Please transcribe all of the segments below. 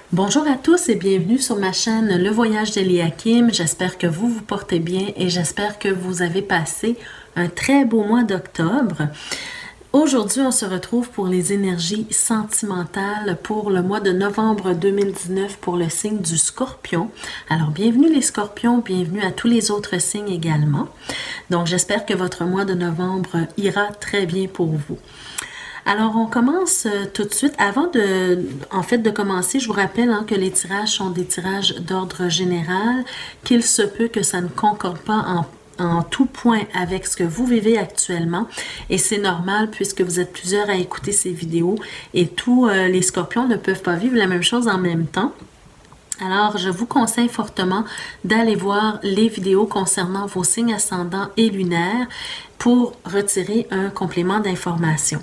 Bonjour à tous et bienvenue sur ma chaîne Le Voyage d'Eliakim. J'espère que vous vous portez bien et j'espère que vous avez passé un très beau mois d'octobre. Aujourd'hui, on se retrouve pour les énergies sentimentales pour le mois de novembre 2019 pour le signe du Scorpion. Alors, bienvenue les Scorpions, bienvenue à tous les autres signes également. Donc, j'espère que votre mois de novembre ira très bien pour vous. Alors, on commence tout de suite. Avant de commencer, je vous rappelle que les tirages sont des tirages d'ordre général, qu'il se peut que ça ne concorde pas en tout point avec ce que vous vivez actuellement. Et c'est normal puisque vous êtes plusieurs à écouter ces vidéos et tous les scorpions ne peuvent pas vivre la même chose en même temps. Alors, je vous conseille fortement d'aller voir les vidéos concernant vos signes ascendants et lunaires pour retirer un complément d'information.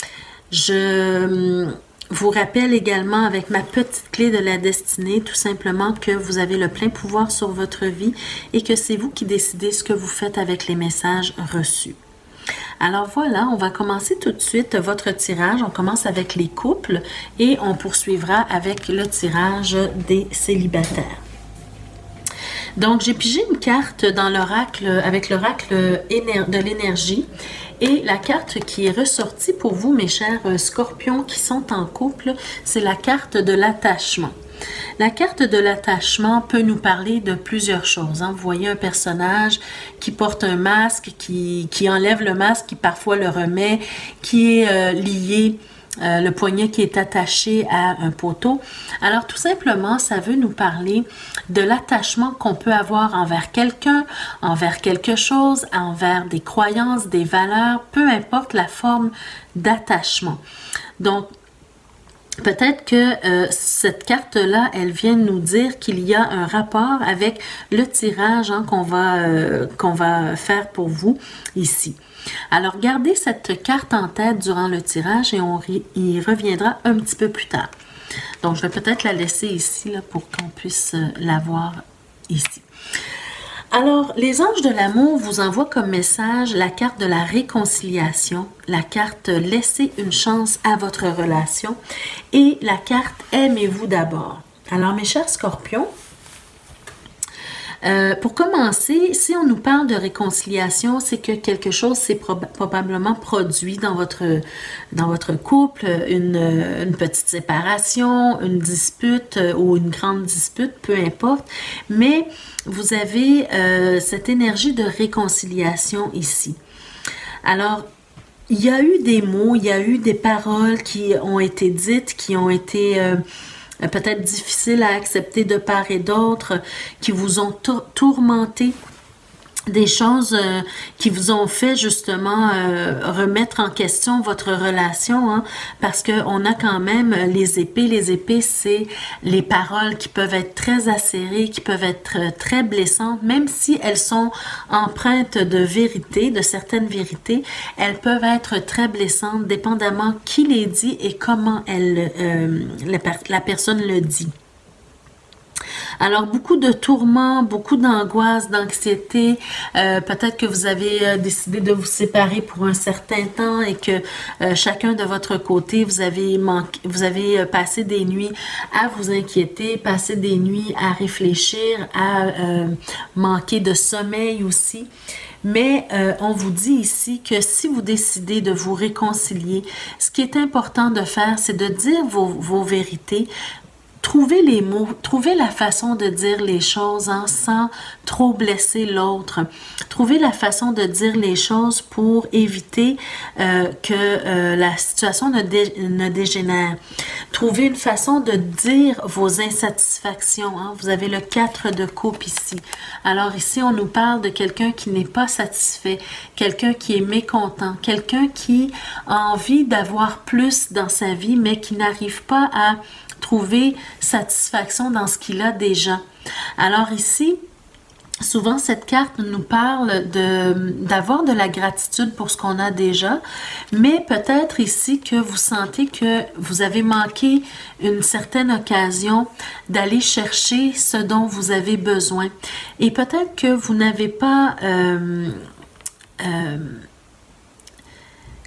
Je vous rappelle également avec ma petite clé de la destinée, tout simplement que vous avez le plein pouvoir sur votre vie et que c'est vous qui décidez ce que vous faites avec les messages reçus. Alors voilà, on va commencer tout de suite votre tirage. On commence avec les couples et on poursuivra avec le tirage des célibataires. Donc, j'ai pigé une carte dans l'oracle, avec l'oracle de l'énergie. Et la carte qui est ressortie pour vous, mes chers scorpions qui sont en couple, c'est la carte de l'attachement. La carte de l'attachement peut nous parler de plusieurs choses. Vous voyez un personnage qui porte un masque, qui enlève le masque, qui parfois le remet, qui est lié, le poignet qui est attaché à un poteau. Alors tout simplement, ça veut nous parler de l'attachement qu'on peut avoir envers quelqu'un, envers quelque chose, envers des croyances, des valeurs, peu importe la forme d'attachement. Donc, peut-être que cette carte-là, elle vient nous dire qu'il y a un rapport avec le tirage qu'on va faire pour vous ici. Alors, gardez cette carte en tête durant le tirage et on y reviendra un petit peu plus tard. Donc, je vais peut-être la laisser ici là, pour qu'on puisse la voir ici. Alors, les anges de l'amour vous envoient comme message la carte de la réconciliation, la carte « Laissez une chance à votre relation » et la carte « Aimez-vous d'abord ». Alors, mes chers scorpions, pour commencer, si on nous parle de réconciliation, c'est que quelque chose s'est probablement produit dans votre couple, une petite séparation, une dispute ou une grande dispute, peu importe, mais vous avez cette énergie de réconciliation ici. Alors, il y a eu des mots, il y a eu des paroles qui ont été dites, qui ont été peut-être difficiles à accepter de part et d'autre, qui vous ont tourmenté, des choses qui vous ont fait justement remettre en question votre relation, parce qu'on a quand même les épées. Les épées, c'est les paroles qui peuvent être très acérées, qui peuvent être très blessantes, même si elles sont empreintes de vérité, de certaines vérités, elles peuvent être très blessantes, dépendamment qui les dit et comment la personne le dit. Alors, beaucoup de tourments, beaucoup d'angoisse, d'anxiété. Peut-être que vous avez décidé de vous séparer pour un certain temps et que chacun de votre côté, vous avez passé des nuits à vous inquiéter, passé des nuits à réfléchir, à manquer de sommeil aussi. Mais on vous dit ici que si vous décidez de vous réconcilier, ce qui est important de faire, c'est de dire vos vérités. Trouvez les mots, trouvez la façon de dire les choses sans trop blesser l'autre. Trouvez la façon de dire les choses pour éviter que la situation ne dégénère. Trouvez une façon de dire vos insatisfactions. Vous avez le 4 de coupe ici. Alors ici, on nous parle de quelqu'un qui n'est pas satisfait, quelqu'un qui est mécontent, quelqu'un qui a envie d'avoir plus dans sa vie, mais qui n'arrive pas à trouver satisfaction dans ce qu'il a déjà. Alors ici, souvent cette carte nous parle d'avoir de la gratitude pour ce qu'on a déjà, mais peut-être ici que vous sentez que vous avez manqué une certaine occasion d'aller chercher ce dont vous avez besoin. Et peut-être que vous n'avez pas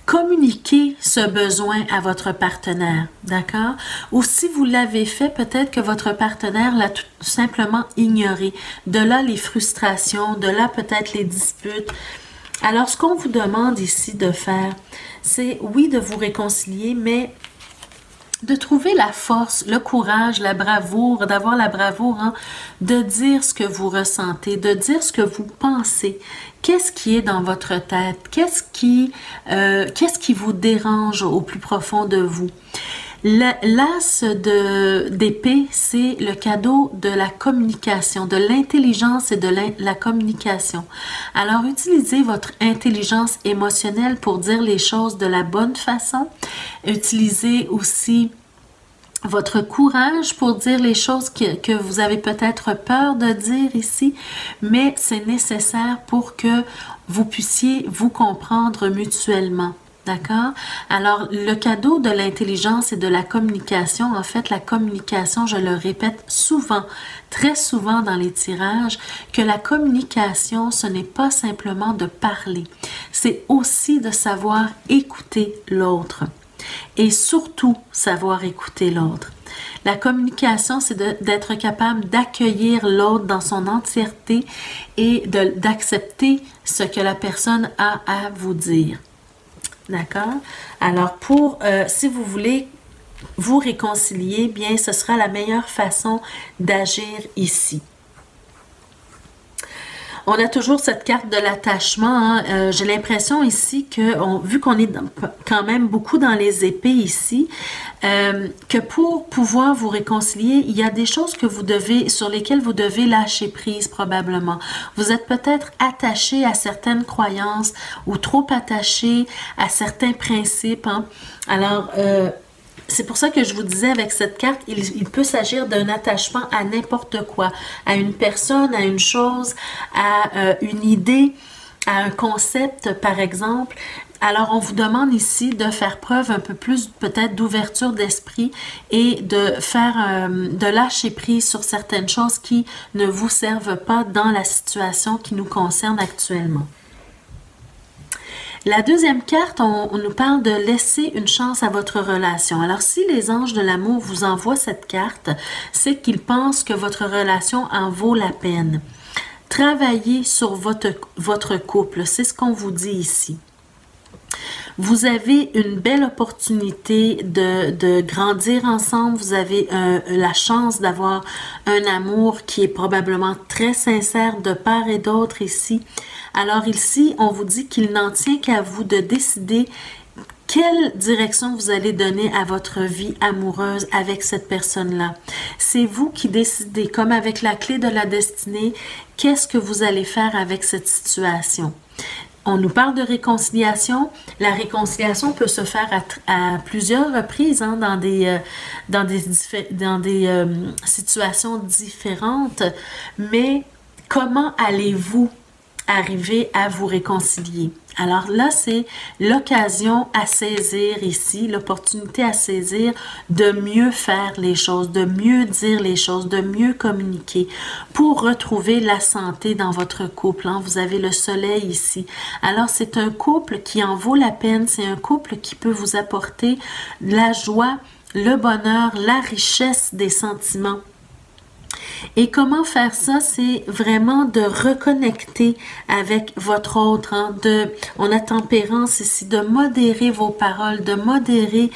communiquez ce besoin à votre partenaire, d'accord? Ou si vous l'avez fait, peut-être que votre partenaire l'a tout simplement ignoré. De là les frustrations, de là peut-être les disputes. Alors, ce qu'on vous demande ici de faire, c'est oui de vous réconcilier, mais de trouver la force, le courage, la bravoure, d'avoir la bravoure, hein, de dire ce que vous ressentez, de dire ce que vous pensez. Qu'est-ce qui est dans votre tête? Qu'est-ce qui vous dérange au plus profond de vous? L'as d'épée, c'est le cadeau de la communication, de l'intelligence et de la communication. Alors, utilisez votre intelligence émotionnelle pour dire les choses de la bonne façon. Utilisez aussi votre courage pour dire les choses que vous avez peut-être peur de dire ici, mais c'est nécessaire pour que vous puissiez vous comprendre mutuellement. D'accord? Alors, le cadeau de l'intelligence et de la communication, en fait, la communication, je le répète souvent, très souvent dans les tirages, que la communication, ce n'est pas simplement de parler, c'est aussi de savoir écouter l'autre et surtout savoir écouter l'autre. La communication, c'est d'être capable d'accueillir l'autre dans son entièreté et d'accepter ce que la personne a à vous dire. D'accord? Alors, si vous voulez vous réconcilier, bien, ce sera la meilleure façon d'agir ici. On a toujours cette carte de l'attachement. Hein. J'ai l'impression ici que, vu qu'on est quand même beaucoup dans les épées ici, que pour pouvoir vous réconcilier, il y a des choses sur lesquelles vous devez lâcher prise probablement. Vous êtes peut-être attaché à certaines croyances ou trop attaché à certains principes. Hein. Alors, c'est pour ça que je vous disais avec cette carte, il peut s'agir d'un attachement à n'importe quoi, à une personne, à une chose, à une idée, à un concept par exemple. Alors on vous demande ici de faire preuve un peu plus peut-être d'ouverture d'esprit et de lâcher prise sur certaines choses qui ne vous servent pas dans la situation qui nous concerne actuellement. La deuxième carte, on nous parle de laisser une chance à votre relation. Alors, si les anges de l'amour vous envoient cette carte, c'est qu'ils pensent que votre relation en vaut la peine. Travaillez sur votre couple, c'est ce qu'on vous dit ici. Vous avez une belle opportunité de grandir ensemble. Vous avez la chance d'avoir un amour qui est probablement très sincère de part et d'autre ici. Alors ici, on vous dit qu'il n'en tient qu'à vous de décider quelle direction vous allez donner à votre vie amoureuse avec cette personne-là. C'est vous qui décidez, comme avec la clé de la destinée, qu'est-ce que vous allez faire avec cette situation. On nous parle de réconciliation. La réconciliation peut se faire à plusieurs reprises hein, dans des situations différentes. Mais comment allez-vous arriver à vous réconcilier? Alors là, c'est l'occasion à saisir ici, l'opportunité à saisir de mieux faire les choses, de mieux dire les choses, de mieux communiquer pour retrouver la santé dans votre couple. Hein. Vous avez le soleil ici. Alors, c'est un couple qui en vaut la peine. C'est un couple qui peut vous apporter la joie, le bonheur, la richesse des sentiments. Et comment faire ça? C'est vraiment de reconnecter avec votre autre. Hein, on a tempérance ici, de modérer vos paroles, de modérer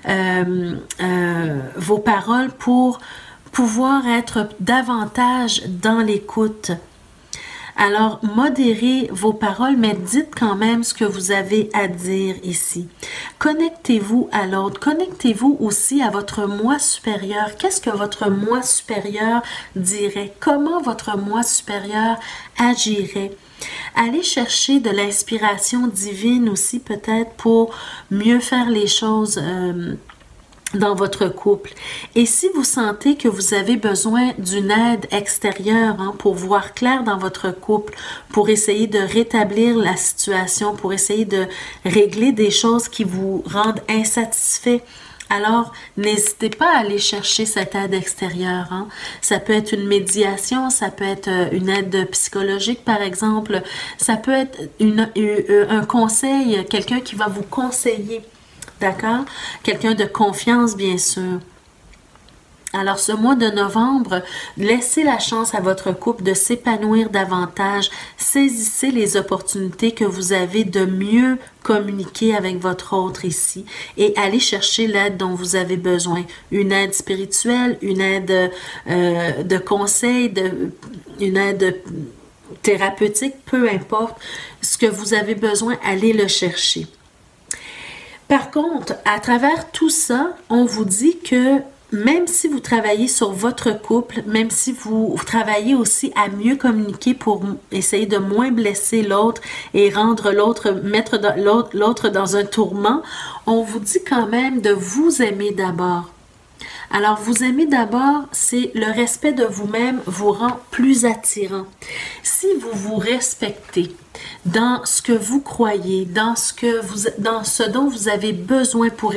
vos paroles pour pouvoir être davantage dans l'écoute. Alors, modérez vos paroles, mais dites quand même ce que vous avez à dire ici. Connectez-vous à l'autre. Connectez-vous aussi à votre moi supérieur. Qu'est-ce que votre moi supérieur dirait? Comment votre moi supérieur agirait? Allez chercher de l'inspiration divine aussi peut-être pour mieux faire les choses dans votre couple. Et si vous sentez que vous avez besoin d'une aide extérieure hein, pour voir clair dans votre couple, pour essayer de rétablir la situation, pour essayer de régler des choses qui vous rendent insatisfait Alors, n'hésitez pas à aller chercher cette aide extérieure, hein. Ça peut être une médiation, ça peut être une aide psychologique, par exemple. Ça peut être un conseil, quelqu'un qui va vous conseiller, d'accord? Quelqu'un de confiance, bien sûr. Alors, ce mois de novembre, laissez la chance à votre couple de s'épanouir davantage. Saisissez les opportunités que vous avez de mieux communiquer avec votre autre ici et allez chercher l'aide dont vous avez besoin. Une aide spirituelle, une aide de conseil, une aide thérapeutique, peu importe ce que vous avez besoin, allez le chercher. Par contre, à travers tout ça, on vous dit que même si vous travaillez sur votre couple, même si vous travaillez aussi à mieux communiquer pour essayer de moins blesser l'autre et rendre mettre l'autre dans un tourment, on vous dit quand même de vous aimer d'abord. Alors, vous aimer d'abord, c'est le respect de vous-même vous rend plus attirant. Si vous vous respectez dans ce que vous croyez, dans ce dont vous avez besoin pour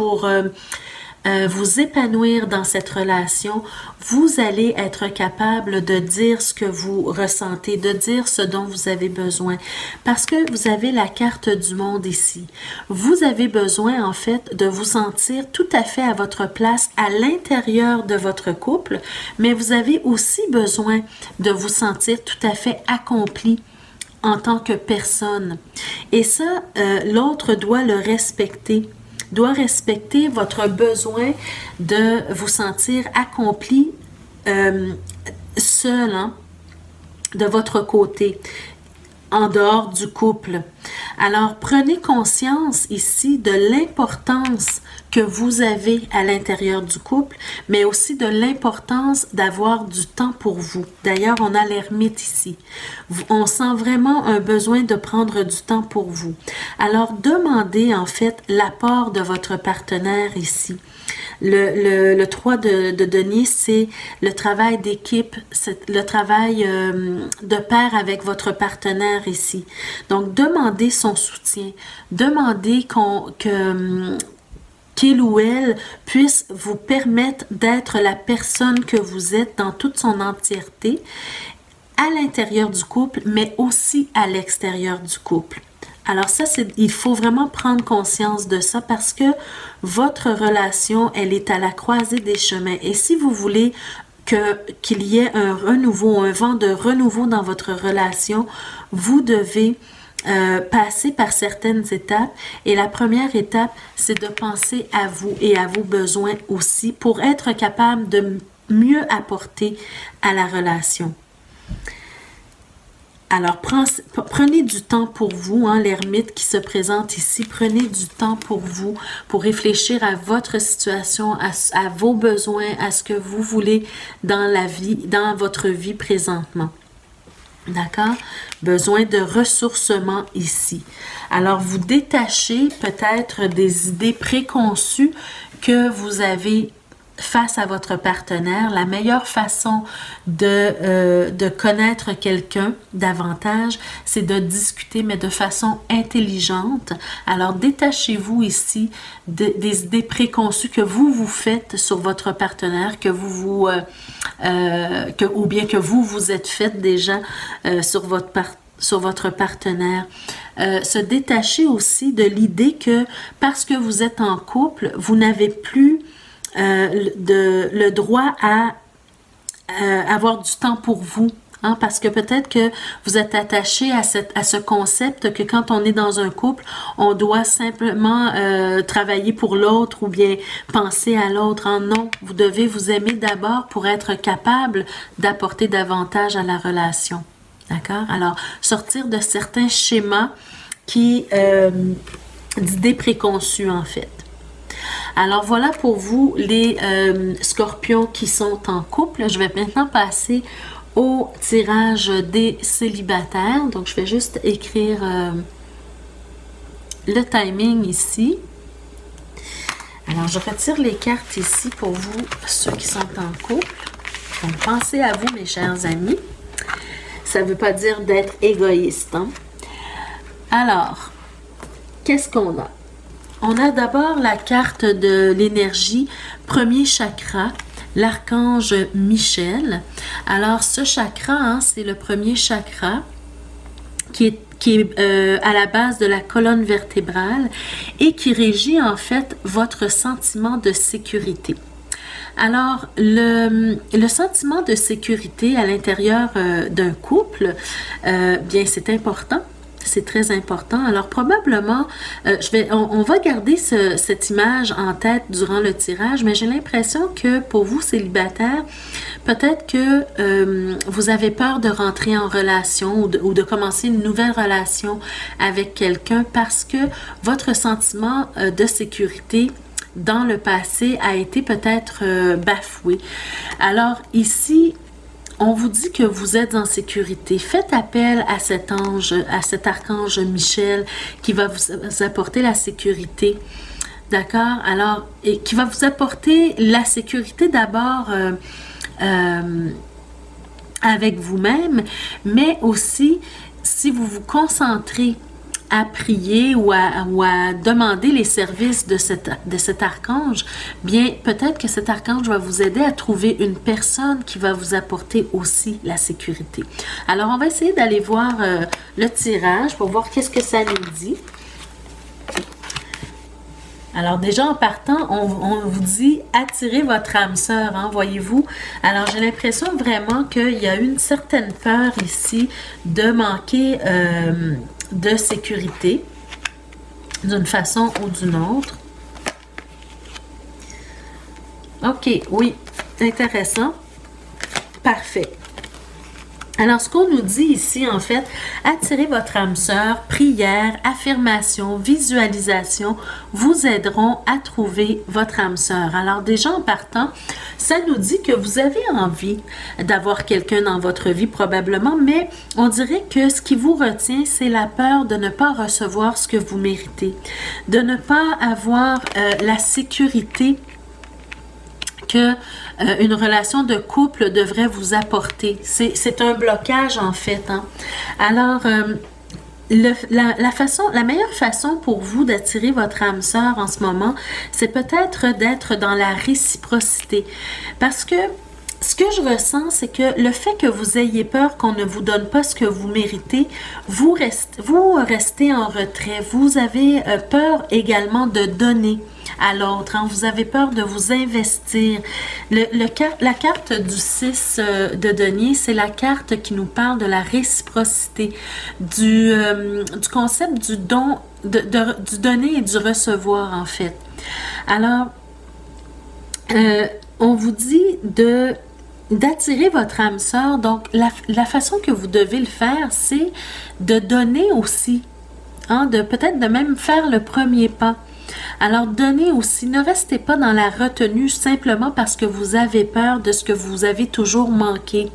vous épanouir dans cette relation, vous allez être capable de dire ce que vous ressentez, de dire ce dont vous avez besoin. Parce que vous avez la carte du monde ici. Vous avez besoin, en fait, de vous sentir tout à fait à votre place à l'intérieur de votre couple, mais vous avez aussi besoin de vous sentir tout à fait accompli en tant que personne. Et ça, l'autre doit le respecter. Doit respecter votre besoin de vous sentir accompli seul, hein, de votre côté, en dehors du couple. Alors, prenez conscience ici de l'importance que vous avez à l'intérieur du couple, mais aussi de l'importance d'avoir du temps pour vous. D'ailleurs, on a l'ermite ici. On sent vraiment un besoin de prendre du temps pour vous. Alors, demandez en fait l'apport de votre partenaire ici. Le 3 de denier, c'est le travail d'équipe, c'est le travail de pair avec votre partenaire ici. Donc, demandez son soutien. Demandez qu'il ou elle puisse vous permettre d'être la personne que vous êtes dans toute son entièreté, à l'intérieur du couple, mais aussi à l'extérieur du couple. Alors ça, il faut vraiment prendre conscience de ça parce que votre relation, elle est à la croisée des chemins. Et si vous voulez qu'il y ait un renouveau, un vent de renouveau dans votre relation, vous devez passer par certaines étapes. Et la première étape, c'est de penser à vous et à vos besoins aussi pour être capable de mieux apporter à la relation. Alors, prenez du temps pour vous, hein, l'ermite qui se présente ici. Prenez du temps pour vous, pour réfléchir à votre situation, à vos besoins, à ce que vous voulez dans la vie, dans votre vie présentement. D'accord? Besoin de ressourcement ici. Alors, vous détachez peut-être des idées préconçues que vous avez face à votre partenaire. La meilleure façon de connaître quelqu'un davantage, c'est de discuter, mais de façon intelligente. Alors, détachez-vous ici des idées préconçues que vous faites sur votre partenaire, ou bien que vous êtes faites déjà sur votre partenaire. Se détacher aussi de l'idée que parce que vous êtes en couple, vous n'avez plus le droit à avoir du temps pour vous. Hein, parce que peut-être que vous êtes attaché à ce concept que quand on est dans un couple, on doit simplement travailler pour l'autre ou bien penser à l'autre. Hein. Non, vous devez vous aimer d'abord pour être capable d'apporter davantage à la relation. D'accord? Alors, sortir de certains schémas d'idées préconçues en fait. Alors voilà pour vous les scorpions qui sont en couple. Je vais maintenant passer au tirage des célibataires. Donc je vais juste écrire le timing ici. Alors je retire les cartes ici pour vous, ceux qui sont en couple. Donc pensez à vous mes chers amis. Ça ne veut pas dire d'être égoïste. Hein? Alors, qu'est-ce qu'on a? on a d'abord la carte de l'énergie, premier chakra, l'archange Michel. Alors, ce chakra, hein, c'est le premier chakra qui est à la base de la colonne vertébrale et qui régit en fait votre sentiment de sécurité. Alors, le sentiment de sécurité à l'intérieur d'un couple, bien, c'est important. C'est très important. Alors, probablement, on va garder cette image en tête durant le tirage, mais j'ai l'impression que pour vous, célibataires, peut-être que vous avez peur de rentrer en relation ou de commencer une nouvelle relation avec quelqu'un parce que votre sentiment de sécurité dans le passé a été peut-être bafoué. Alors, ici, on vous dit que vous êtes en sécurité. Faites appel à cet ange, à cet archange Michel qui va vous apporter la sécurité. D'accord? Alors, et qui va vous apporter la sécurité d'abord avec vous-même, mais aussi si vous vous concentrez à prier ou à demander les services de cet archange, bien, peut-être que cet archange va vous aider à trouver une personne qui va vous apporter aussi la sécurité. Alors, on va essayer d'aller voir le tirage pour voir qu'est-ce que ça nous dit. Alors déjà en partant, on vous dit attirez votre âme sœur, hein, voyez-vous. Alors j'ai l'impression vraiment qu'il y a une certaine peur ici de manquer de sécurité d'une façon ou d'une autre. Ok, oui, intéressant. Parfait. Alors, ce qu'on nous dit ici, en fait, attirez votre âme sœur, prière, affirmation, visualisation vous aideront à trouver votre âme sœur. Alors, déjà en partant, ça nous dit que vous avez envie d'avoir quelqu'un dans votre vie probablement, mais on dirait que ce qui vous retient, c'est la peur de ne pas recevoir ce que vous méritez, de ne pas avoir la sécurité que une relation de couple devrait vous apporter. C'est un blocage en fait. Hein? Alors, la meilleure façon pour vous d'attirer votre âme sœur en ce moment, c'est peut-être d'être dans la réciprocité. Parce que ce que je ressens, c'est que le fait que vous ayez peur qu'on ne vous donne pas ce que vous méritez, vous restez en retrait. Vous avez peur également de donner à l'autre. Hein? Vous avez peur de vous investir. La carte du 6 de denier, c'est la carte qui nous parle de la réciprocité, du concept du don, du donner et du recevoir en fait. Alors, on vous dit d'attirer votre âme sœur. Donc, la façon que vous devez le faire, c'est de donner aussi. Hein, peut-être de même faire le premier pas. Alors, donnez aussi. Ne restez pas dans la retenue simplement parce que vous avez peur de ce que vous avez toujours manqué.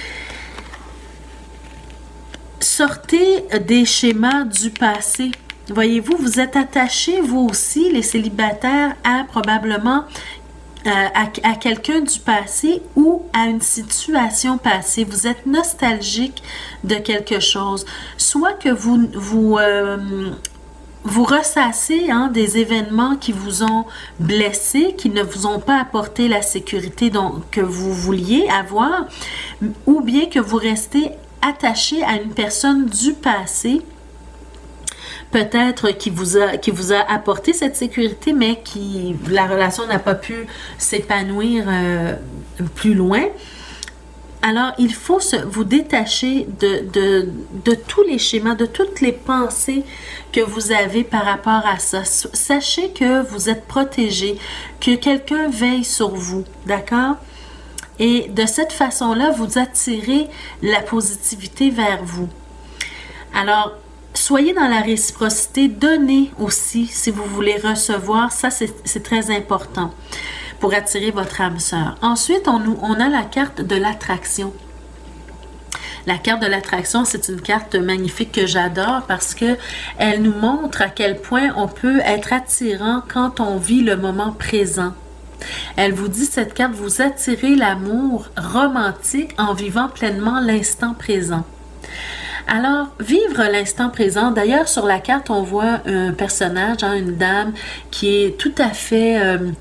Sortez des schémas du passé. Voyez-vous, vous êtes attachés, vous aussi, les célibataires, à probablement à quelqu'un du passé ou à une situation passée. Vous êtes nostalgique de quelque chose. Soit que vous ressassez des événements qui vous ont blessé, qui ne vous ont pas apporté la sécurité que vous vouliez avoir, ou bien que vous restez attaché à une personne du passé, peut-être qui vous a apporté cette sécurité, mais la relation n'a pas pu s'épanouir plus loin. Alors, il faut vous détacher de tous les schémas, de toutes les pensées que vous avez par rapport à ça. Sachez que vous êtes protégé, que quelqu'un veille sur vous, d'accord? Et de cette façon-là, vous attirez la positivité vers vous. Alors, soyez dans la réciprocité, donnez aussi si vous voulez recevoir. Ça, c'est très important pour attirer votre âme sœur. Ensuite, on a la carte de l'attraction. La carte de l'attraction, c'est une carte magnifique que j'adore parce que elle nous montre à quel point on peut être attirant quand on vit le moment présent. Elle vous dit, cette carte, vous attirez l'amour romantique en vivant pleinement l'instant présent. Alors, vivre l'instant présent. D'ailleurs, sur la carte, on voit un personnage, hein, une dame qui est tout à fait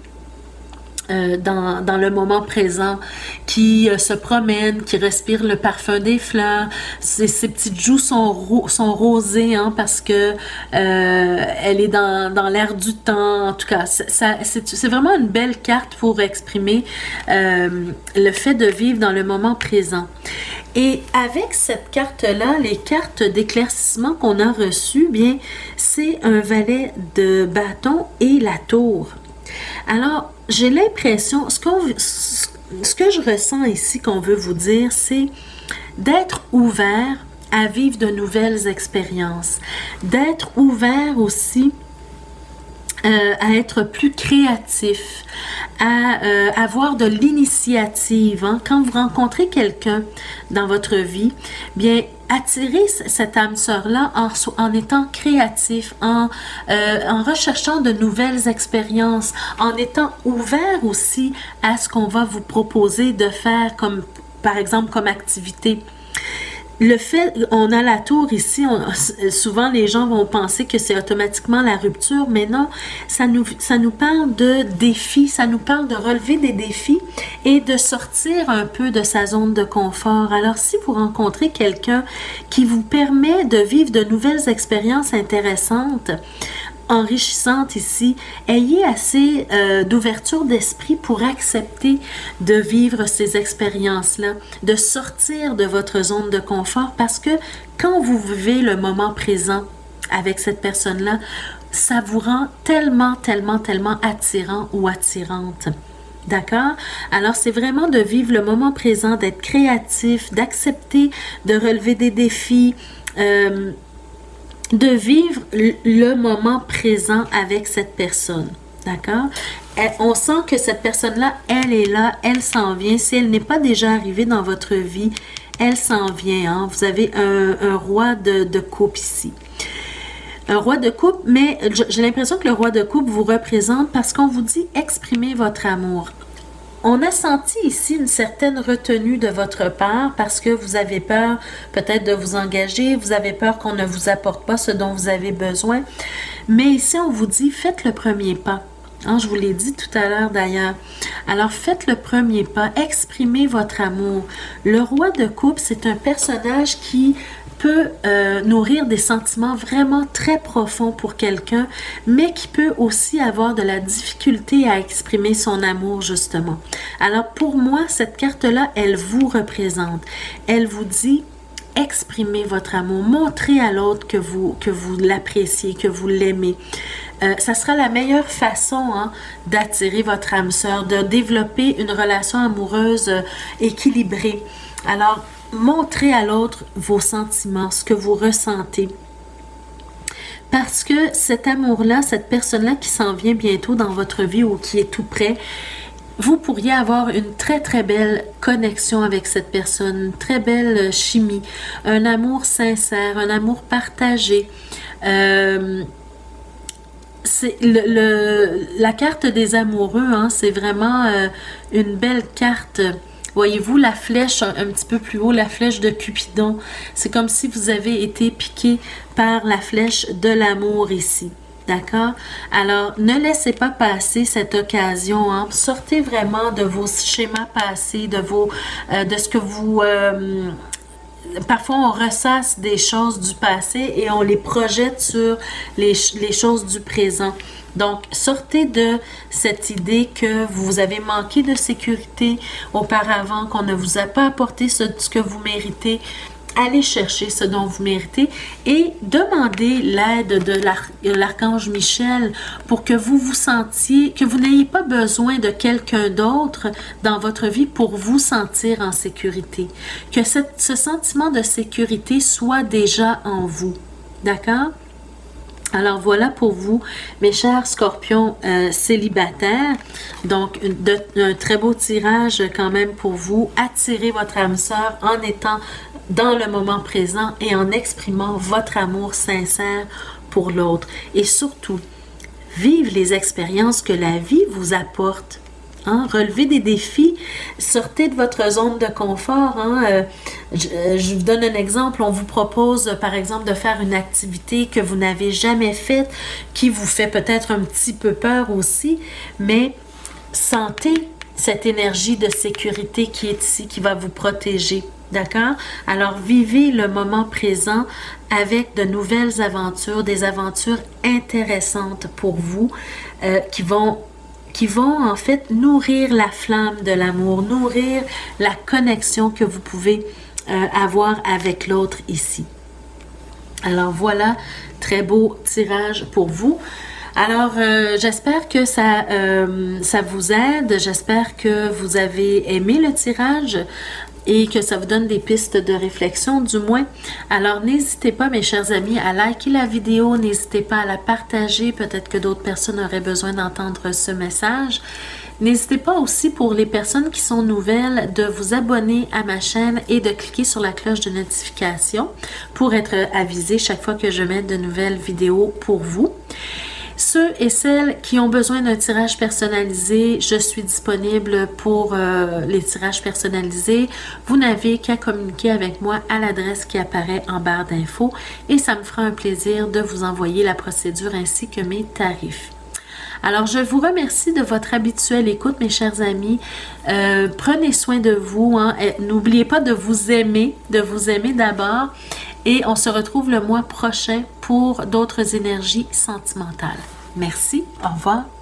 dans le moment présent, qui se promène, qui respire le parfum des fleurs. Ses petites joues sont rosées, hein, parce que elle est dans l'air du temps. En tout cas, c'est vraiment une belle carte pour exprimer le fait de vivre dans le moment présent. Et avec cette carte-là, les cartes d'éclaircissement qu'on a reçues, bien, c'est un valet de bâton et la tour. Alors, j'ai l'impression, ce que je ressens ici qu'on veut vous dire, c'est d'être ouvert à vivre de nouvelles expériences, d'être ouvert aussi à être plus créatif, à avoir de l'initiative. Hein. Quand vous rencontrez quelqu'un dans votre vie, bien, attirez cette âme sœur-là en étant créatif, en recherchant de nouvelles expériences, en étant ouvert aussi à ce qu'on va vous proposer de faire, comme par exemple comme activité. Le fait, on a la tour ici, souvent les gens vont penser que c'est automatiquement la rupture, mais non, ça nous parle de défis, ça nous parle de relever des défis et de sortir un peu de sa zone de confort. Alors si vous rencontrez quelqu'un qui vous permet de vivre de nouvelles expériences intéressantes, enrichissante ici, ayez assez d'ouverture d'esprit pour accepter de vivre ces expériences-là, de sortir de votre zone de confort, parce que quand vous vivez le moment présent avec cette personne-là, ça vous rend tellement, tellement, tellement attirant ou attirante. D'accord? Alors, c'est vraiment de vivre le moment présent, d'être créatif, d'accepter de relever des défis, de vivre le moment présent avec cette personne. D'accord? On sent que cette personne-là, elle est là, elle s'en vient. Si elle n'est pas déjà arrivée dans votre vie, elle s'en vient. Hein? Vous avez un roi de coupe ici. Un roi de coupe, mais j'ai l'impression que le roi de coupe vous représente parce qu'on vous dit exprimez votre amour. On a senti ici une certaine retenue de votre part parce que vous avez peur peut-être de vous engager, vous avez peur qu'on ne vous apporte pas ce dont vous avez besoin. Mais ici, on vous dit, faites le premier pas. Hein, je vous l'ai dit tout à l'heure d'ailleurs. Alors, faites le premier pas, exprimez votre amour. Le roi de coupe, c'est un personnage qui peut nourrir des sentiments vraiment très profonds pour quelqu'un, mais qui peut aussi avoir de la difficulté à exprimer son amour, justement. Alors, pour moi, cette carte-là, elle vous représente. Elle vous dit, exprimez votre amour, montrez à l'autre que vous l'appréciez, que vous l'aimez. Ça sera la meilleure façon, hein, d'attirer votre âme sœur, de développer une relation amoureuse équilibrée. Alors, montrez à l'autre vos sentiments, ce que vous ressentez. Parce que cet amour-là, cette personne-là qui s'en vient bientôt dans votre vie ou qui est tout près, vous pourriez avoir une très très belle connexion avec cette personne, une très belle chimie, un amour sincère, un amour partagé. C'est la carte des amoureux, hein, c'est vraiment une belle carte. Voyez-vous la flèche un petit peu plus haut, la flèche de Cupidon. C'est comme si vous avez été piqué par la flèche de l'amour ici. D'accord? Alors, ne laissez pas passer cette occasion. Hein. Sortez vraiment de vos schémas passés, de ce que vous... parfois, on ressasse des choses du passé et on les projette sur les choses du présent. Donc, sortez de cette idée que vous avez manqué de sécurité auparavant, qu'on ne vous a pas apporté ce que vous méritez. Allez chercher ce dont vous méritez et demandez l'aide de l'archange Michel pour que vous vous sentiez, que vous n'ayez pas besoin de quelqu'un d'autre dans votre vie pour vous sentir en sécurité. Que ce sentiment de sécurité soit déjà en vous. D'accord? Alors voilà pour vous, mes chers scorpions célibataires. Donc, un très beau tirage quand même pour vous. Attirez votre âme sœur en étant dans le moment présent et en exprimant votre amour sincère pour l'autre. Et surtout, vive les expériences que la vie vous apporte Hein? Relevez des défis, sortez de votre zone de confort. Hein? Je vous donne un exemple. On vous propose, par exemple, de faire une activité que vous n'avez jamais faite, qui vous fait peut-être un petit peu peur aussi, mais sentez cette énergie de sécurité qui est ici, qui va vous protéger. D'accord? Alors, vivez le moment présent avec de nouvelles aventures, des aventures intéressantes pour vous, qui vont en fait nourrir la flamme de l'amour, nourrir la connexion que vous pouvez avoir avec l'autre ici. Alors voilà, très beau tirage pour vous. Alors, j'espère que ça vous aide, j'espère que vous avez aimé le tirage et que ça vous donne des pistes de réflexion du moins. Alors, n'hésitez pas, mes chers amis, à liker la vidéo, n'hésitez pas à la partager, peut-être que d'autres personnes auraient besoin d'entendre ce message. N'hésitez pas aussi, pour les personnes qui sont nouvelles, de vous abonner à ma chaîne et de cliquer sur la cloche de notification pour être avisé chaque fois que je mets de nouvelles vidéos pour vous. Ceux et celles qui ont besoin d'un tirage personnalisé, je suis disponible pour les tirages personnalisés. Vous n'avez qu'à communiquer avec moi à l'adresse qui apparaît en barre d'infos et ça me fera un plaisir de vous envoyer la procédure ainsi que mes tarifs. Alors, je vous remercie de votre habituelle écoute, mes chers amis. Prenez soin de vous. Hein. N'oubliez pas de vous aimer d'abord. Et on se retrouve le mois prochain pour d'autres énergies sentimentales. Merci, au revoir.